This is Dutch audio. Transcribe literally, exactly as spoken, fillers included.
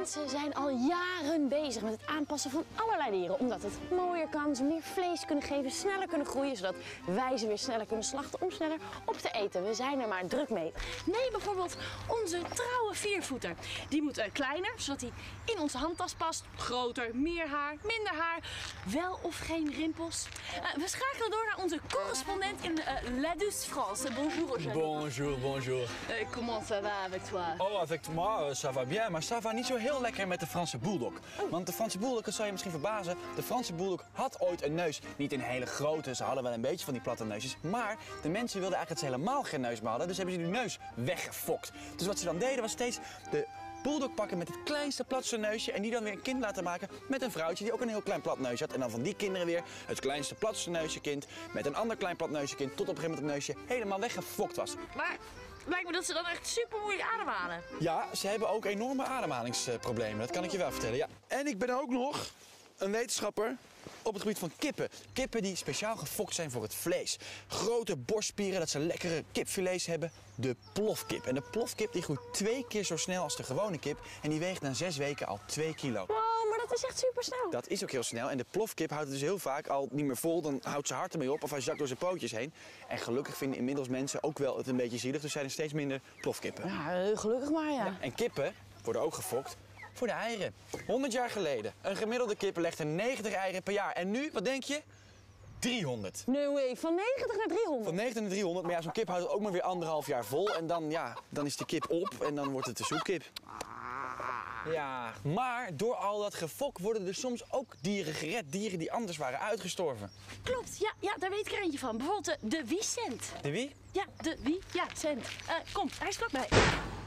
Mensen zijn al jaren bezig met het aanpassen van allerlei dieren. Omdat het mooier kan, ze meer vlees kunnen geven, sneller kunnen groeien. Zodat wij ze weer sneller kunnen slachten om sneller op te eten. We zijn er maar druk mee. Neem bijvoorbeeld onze trouwe viervoeter. Die moet uh, kleiner, zodat hij in onze handtas past. Groter, meer haar, minder haar. Wel of geen rimpels. Uh, we schakelen door naar onze correspondent in uh, La Douce France. Bonjour, Roger. Bonjour, bonjour. Uh, comment ça va avec toi? Oh, avec moi, uh, ça va bien. Maar ça va niet zo heel lekker met de Franse bulldog. Oh. Want de Franse bulldog, dat zou je misschien verbazen, de Franse bulldog had ooit een neus. Niet een hele grote, ze hadden wel een beetje van die platte neusjes. Maar de mensen wilden eigenlijk dat ze helemaal geen neus meer hadden. Dus hebben ze die neus weggefokt. Dus wat ze dan deden was steeds de bulldog pakken met het kleinste, platste neusje en die dan weer een kind laten maken met een vrouwtje die ook een heel klein plat neusje had. En dan van die kinderen weer het kleinste, platste neusje kind met een ander klein plat neusje kind tot op een gegeven moment het neusje helemaal weggefokt was. Maar lijkt me dat ze dan echt super moeilijk ademhalen. Ja, ze hebben ook enorme ademhalingsproblemen, dat kan ik je wel vertellen. Ja. En ik ben ook nog een wetenschapper op het gebied van kippen. Kippen die speciaal gefokt zijn voor het vlees. Grote borstspieren, dat ze lekkere kipfilets hebben. De plofkip. En de plofkip die groeit twee keer zo snel als de gewone kip. En die weegt na zes weken al twee kilo. Wow, maar dat is echt super snel. Dat is ook heel snel. En de plofkip houdt het dus heel vaak al niet meer vol. Dan houdt zijn hart ermee op of hij zakt door zijn pootjes heen. En gelukkig vinden inmiddels mensen ook wel het een beetje zielig. Dus zijn er steeds minder plofkippen. Ja, gelukkig maar ja. Ja. En kippen worden ook gefokt voor de eieren. honderd jaar geleden. Een gemiddelde kip legde negentig eieren per jaar. En nu, wat denk je? driehonderd. Nee, way. Van negentig naar driehonderd. Van negentig naar driehonderd. Maar ja, zo'n kip houdt het ook maar weer anderhalf jaar vol. En dan, ja, dan is de kip op en dan wordt het de soepkip. Ja, maar door al dat gefok worden er soms ook dieren gered. Dieren die anders waren uitgestorven. Klopt, ja, ja, daar weet ik er eentje van. Bijvoorbeeld de, de wiesent. De wie? Ja, de wie? Ja, cent. Uh, kom, hij is vlakbij.